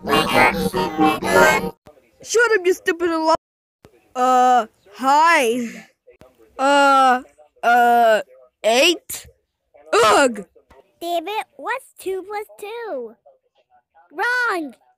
We can't see me doing. Shut up, you stupid alarm. Hi. Uh, 8? Ugh! David, what's 2 plus 2? Wrong!